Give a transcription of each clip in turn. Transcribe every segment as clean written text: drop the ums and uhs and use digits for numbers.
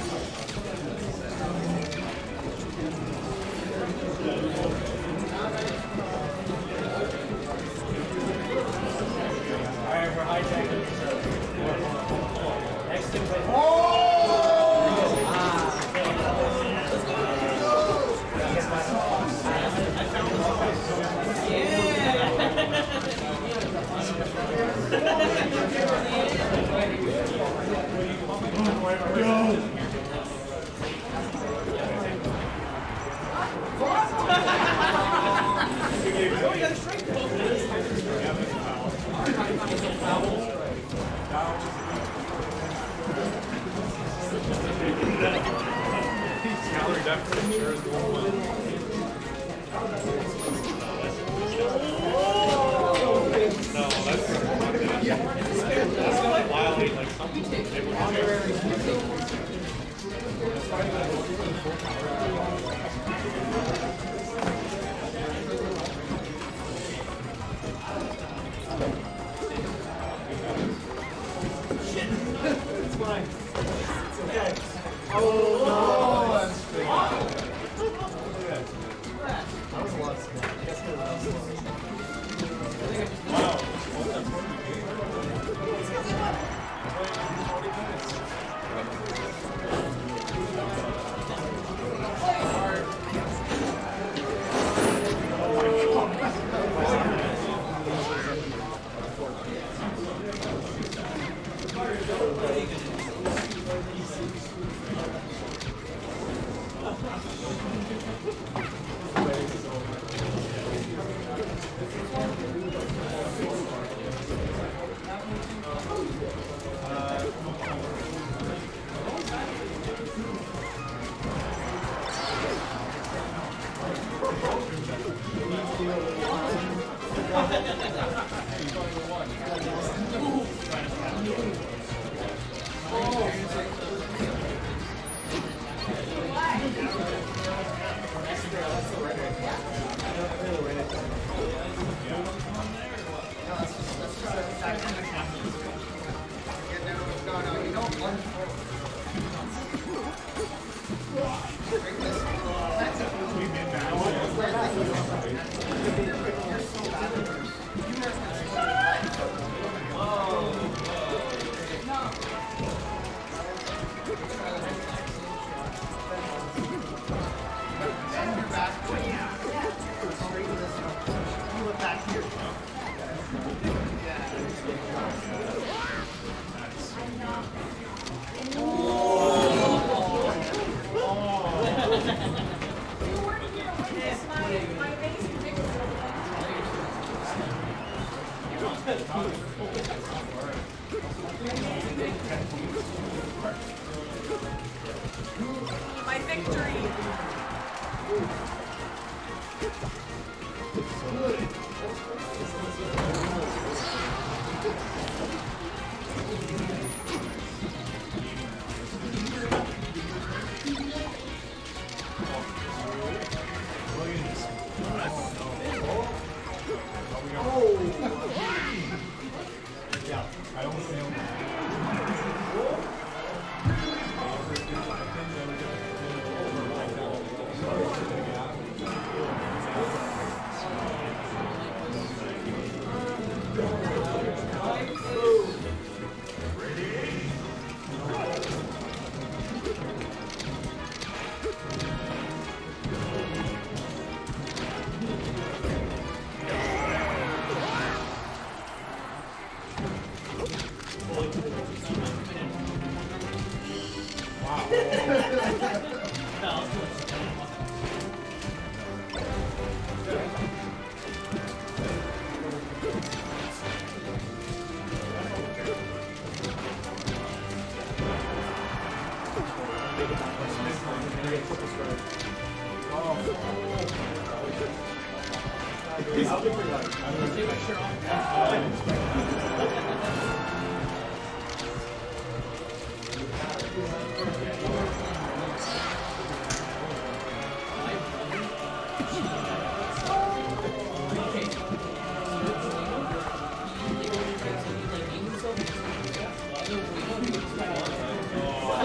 My victory!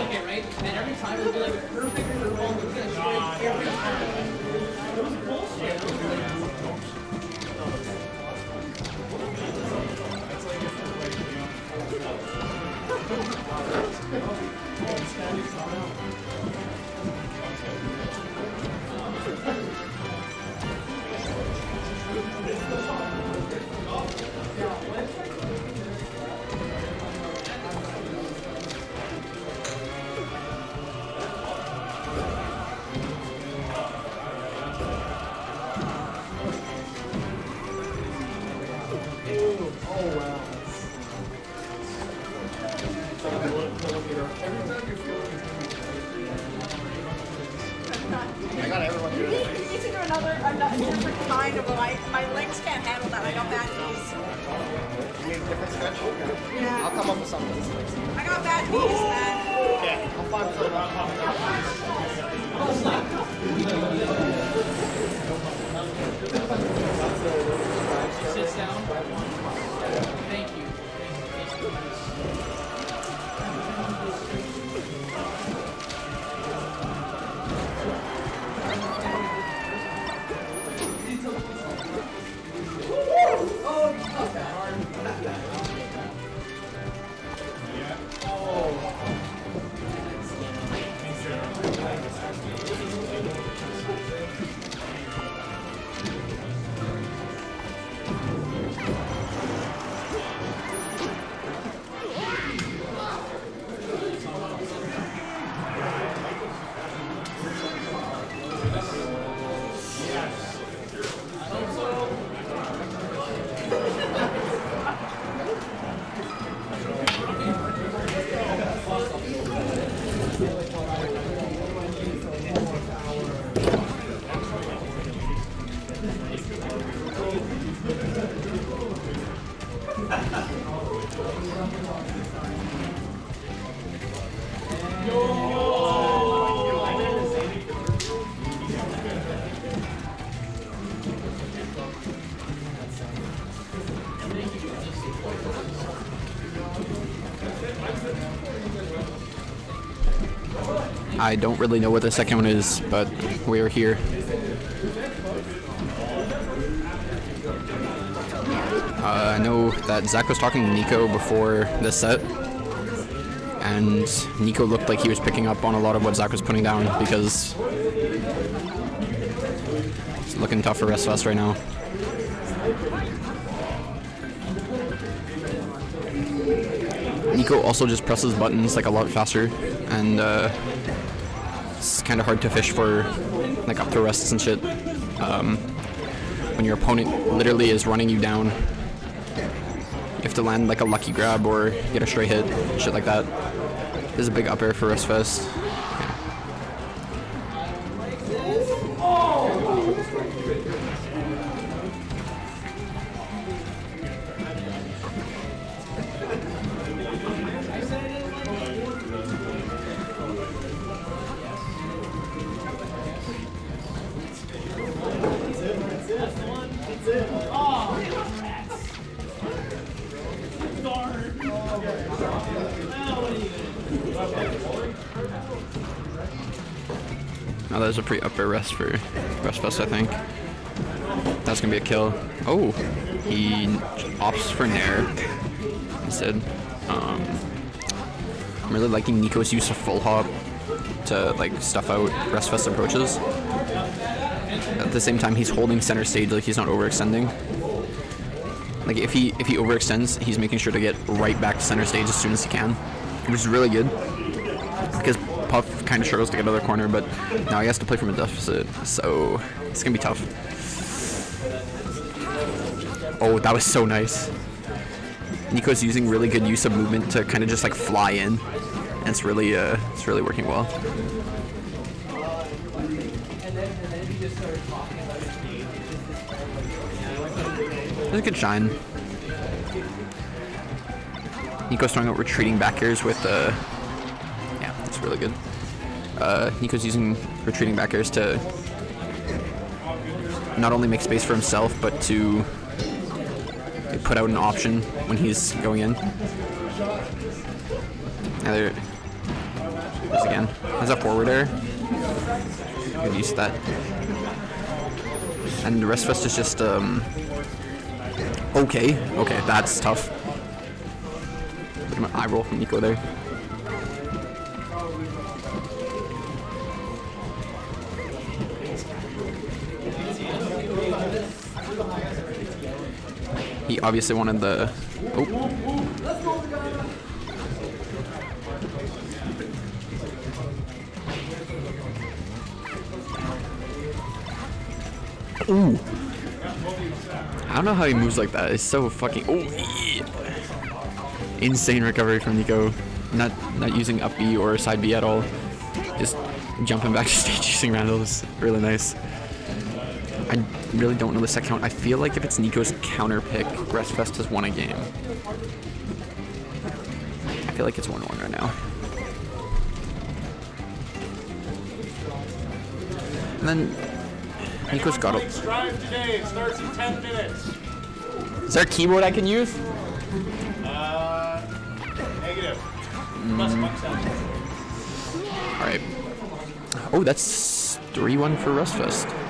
like it, right? And every time it would be like a perfect curveball, it was gonna strike every time. It was bullshit. I got everyone You here. need to do another different kind of my legs can't handle that. I got bad knees. You need a different sketch? Yeah. I'll come up with something. I got bad knees, man. Okay, I'll find Sits down. Thank you. I don't really know what the second one is, but we're here. I know that Zach was talking to Nico before this set, and Nico looked like he was picking up on a lot of what Zach was putting down because it's looking tough for Restfest right now. Nico also just presses buttons like a lot faster, and it's kind of hard to fish for like up to rests and shit. When your opponent literally is running you down, you have to land like a lucky grab or get a straight hit, shit like that. This is a big up air for Restfest. Now that was a pretty up air rest for Restfest, I think. That's gonna be a kill. Oh, he opts for Nair instead. I'm really liking Nico's use of full hop to like stuff out Restfest approaches. At the same time, he's holding center stage, like he's not overextending. Like if he overextends, he's making sure to get right back to center stage as soon as he can, which is really good because Puff kind of struggles to get out of the corner, but now he has to play from a deficit, so it's gonna be tough. Oh, that was so nice. Nico's using really good use of movement to kind of just like fly in, and it's really working well. There's a good shine. Nico's throwing out retreating back airs with yeah, that's really good. Nico's using retreating back airs to not only make space for himself, but to put out an option when he's going in. Because again, as a forwarder, you could use that. And the Restfest is just okay. Okay, that's tough. Look at my eye roll from Nico there. He obviously wanted the... Oh. Ooh. I don't know how he moves like that. It's so fucking... Oh, yeah. Insane recovery from Nico. Not using up B or side B at all. Just jumping back to stage using Randall is really nice. I really don't know the set count. I feel like if it's Nico's counter pick, Restfest has won a game. I feel like it's 1-1 right now. And then Nico's got a... Strive today. It starts in 10 minutes. Is there a keyboard I can use? Negative. Alright. Oh, that's 3-1 for Restfest.